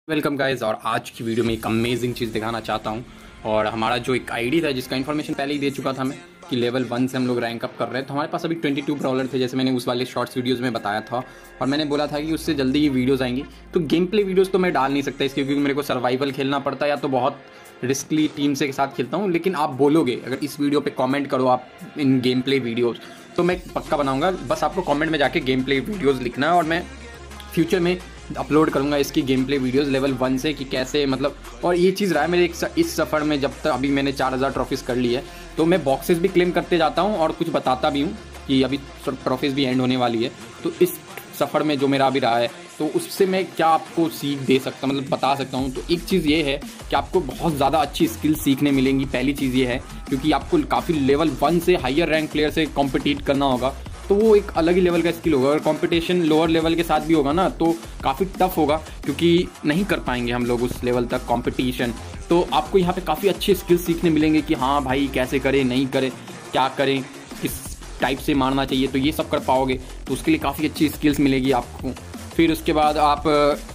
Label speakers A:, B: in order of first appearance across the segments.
A: Welcome guys. और आज की वीडियो में एक अमेजिंग चीज़ दिखाना चाहता हूँ। और हमारा जो एक आईडी था जिसका इन्फॉर्मेशन पहले ही दे चुका था मैं कि लेवल 1 से हम लोग रैंक अप कर रहे हैं। तो हमारे पास अभी 22 ब्रॉलर थे, जैसे मैंने उस वाले शॉर्ट्स वीडियोस में बताया था। और मैंने बोला था कि उससे जल्दी ही वीडियोज़ आएंगी। तो गेम प्ले वीडियोज़ तो मैं डाल नहीं सकता इसके, क्योंकि मेरे को सर्वाइवल खेलना पड़ता है या तो बहुत रिस्कली टीम से के साथ खेलता हूँ। लेकिन आप बोलोगे अगर इस वीडियो पे कमेंट करो आप इन गेम प्ले वीडियोज़, तो मैं पक्का बनाऊँगा। बस आपको कमेंट में जाके गेम प्ले वीडियोज़ लिखना है और मैं फ्यूचर में अपलोड करूंगा इसकी गेम प्ले वीडियोज़ लेवल 1 से कि कैसे मतलब। और ये चीज़ रहा है मेरे इस सफ़र में, जब तक अभी मैंने 4000 ट्रॉफीज़ कर ली है तो मैं बॉक्सेस भी क्लेम करते जाता हूँ और कुछ बताता भी हूँ कि अभी ट्रॉफीज़ भी एंड होने वाली है। तो इस सफ़र में जो मेरा अभी रहा है तो उससे मैं क्या आपको सीख दे सकता मतलब बता सकता हूँ। तो एक चीज़ ये है कि आपको बहुत ज़्यादा अच्छी स्किल सीखने मिलेंगी। पहली चीज़ ये है क्योंकि आपको काफ़ी लेवल 1 से हायर रैंक प्लेयर से कॉम्पिटिट करना होगा, तो वो एक अलग ही लेवल का स्किल होगा। अगर कंपटीशन लोअर लेवल के साथ भी होगा ना तो काफ़ी टफ होगा, क्योंकि नहीं कर पाएंगे हम लोग उस लेवल तक कंपटीशन। तो आपको यहाँ पे काफ़ी अच्छे स्किल सीखने मिलेंगे कि हाँ भाई कैसे करें, नहीं करें, क्या करें, किस टाइप से मारना चाहिए, तो ये सब कर पाओगे। तो उसके लिए काफ़ी अच्छी स्किल्स मिलेगी आपको। फिर उसके बाद आप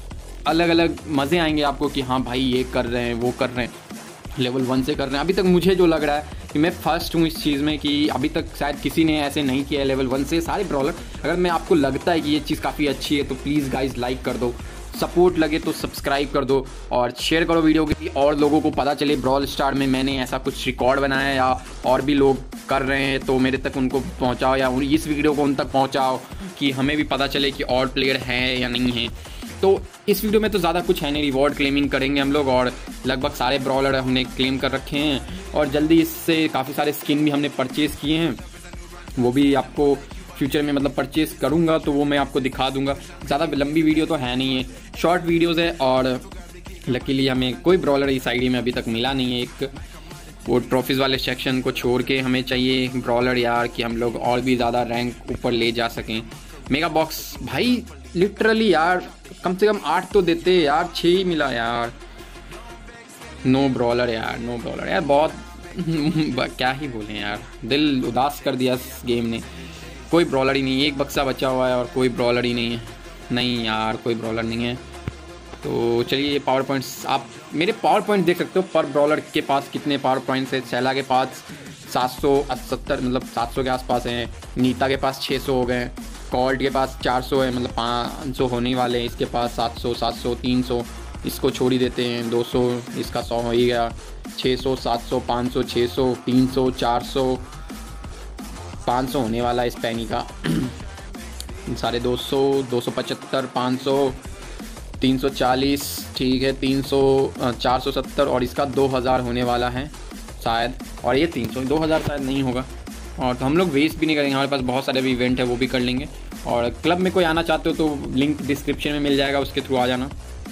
A: अलग अलग मज़े आएंगे आपको कि हाँ भाई ये कर रहे हैं, वो कर रहे हैं, लेवल 1 से कर रहे हैं। अभी तक मुझे जो लग रहा है कि मैं फर्स्ट हूँ इस चीज़ में कि अभी तक शायद किसी ने ऐसे नहीं किया है लेवल 1 से सारे ब्रॉलर। अगर मैं आपको लगता है कि ये चीज़ काफ़ी अच्छी है तो प्लीज़ गाइज लाइक कर दो, सपोर्ट लगे तो सब्सक्राइब कर दो और शेयर करो वीडियो की, और लोगों को पता चले ब्रॉल स्टार में मैंने ऐसा कुछ रिकॉर्ड बनाया है या और भी लोग कर रहे हैं तो मेरे तक उनको पहुँचाओ या इस वीडियो को उन तक पहुँचाओ कि हमें भी पता चले कि और प्लेयर हैं या नहीं हैं। तो इस वीडियो में तो ज़्यादा कुछ है नहीं, रिवॉर्ड क्लेमिंग करेंगे हम लोग और लगभग सारे ब्रॉलर हमने क्लेम कर रखे हैं और जल्दी इससे काफ़ी सारे स्किन भी हमने परचेज़ किए हैं। वो भी आपको फ्यूचर में मतलब परचेज़ करूँगा तो वो मैं आपको दिखा दूँगा। ज़्यादा लंबी वीडियो तो है नहीं है, शॉर्ट वीडियोज़ है। और लकीली हमें कोई ब्रॉलर इस आईडी में अभी तक मिला नहीं है। एक वो ट्रॉफीज़ वाले सेक्शन को छोड़ के हमें चाहिए ब्रॉलर यार कि हम लोग और भी ज़्यादा रैंक ऊपर ले जा सकें। मेगा बॉक्स भाई लिटरली यार कम से कम 8 तो देते यार, 6 ही मिला यार। नो ब्रॉलर यार बहुत क्या ही बोलें यार, दिल उदास कर दिया इस गेम ने। कोई ब्रॉलर ही नहीं है, एक बक्सा बचा हुआ है और कोई ब्रॉलर ही नहीं है। नहीं यार कोई ब्रॉलर नहीं है। तो चलिए ये पावर पॉइंट्स, आप मेरे पावर पॉइंट देख सकते हो पर ब्रॉलर के पास कितने पावर पॉइंट्स है। शैला के पास 770 मतलब 700 के आसपास हैं, नीता के पास 600 हो गए, कॉल्ट के पास 400 है मतलब 500 होने वाले हैं, इसके पास 700 300, इसको छोड़ ही देते हैं 200, इसका 100 हो ही गया, 600 700 500 600 300 400 500 होने वाला है इस पैनी का। साढ़े 200 275 500 340 ठीक है, 300 470 और इसका 2000 होने वाला है शायद, और ये 300 2000 शायद नहीं होगा। और तो हम लोग वेस्ट भी नहीं करेंगे, हमारे पास बहुत सारे भी इवेंट है वो भी कर लेंगे। और क्लब में कोई आना चाहते हो तो लिंक डिस्क्रिप्शन में मिल जाएगा, उसके थ्रू आ जाना।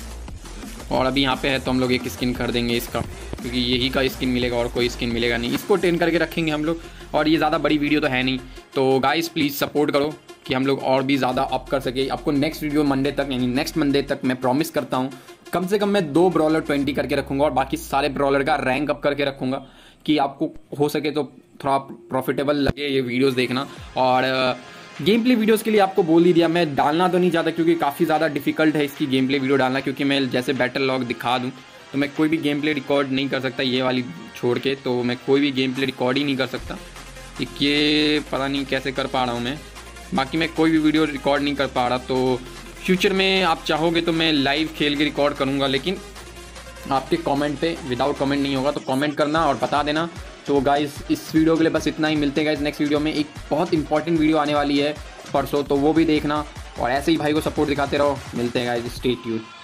A: और अभी यहाँ पे है तो हम लोग एक स्किन कर देंगे इसका, क्योंकि यही का स्किन मिलेगा और कोई स्किन मिलेगा नहीं। इसको टेन करके रखेंगे हम लोग। और ये ज़्यादा बड़ी वीडियो तो है नहीं, तो गाइस प्लीज़ सपोर्ट करो कि हम लोग और भी ज़्यादा अप कर सके। आपको नेक्स्ट वीडियो मंडे तक यानी नेक्स्ट मंडे तक मैं प्रॉमिस करता हूँ कम से कम मैं 2 ब्रॉलर 20 करके रखूँगा और बाकी सारे ब्रॉलर का रैंक अप करके रखूँगा कि आपको हो सके तो थोड़ा प्रॉफिटेबल लगे ये वीडियोस देखना। और गेम प्ले वीडियोस के लिए आपको बोल ही दिया, मैं डालना तो नहीं चाहता क्योंकि काफ़ी ज़्यादा डिफिकल्ट है इसकी गेम प्ले वीडियो डालना, क्योंकि मैं जैसे बैटल लॉग दिखा दूँ तो मैं कोई भी गेम प्ले रिकॉर्ड नहीं कर सकता, ये वाली छोड़ के तो मैं कोई भी गेम प्ले रिकॉर्ड ही नहीं कर सकता। ये पता नहीं कैसे कर पा रहा हूँ मैं, बाकी मैं कोई भी वीडियो रिकॉर्ड नहीं कर पा रहा। तो फ्यूचर में आप चाहोगे तो मैं लाइव खेल के रिकॉर्ड करूँगा, लेकिन आपके कमेंट पे विदाउट कमेंट नहीं होगा, तो कमेंट करना और बता देना। तो गाइस इस वीडियो के लिए बस इतना ही, मिलते हैं गाइस नेक्स्ट वीडियो में। एक बहुत इंपॉर्टेंट वीडियो आने वाली है परसों, तो वो भी देखना और ऐसे ही भाई को सपोर्ट दिखाते रहो। मिलते हैं गाइस, स्टे ट्यून्ड।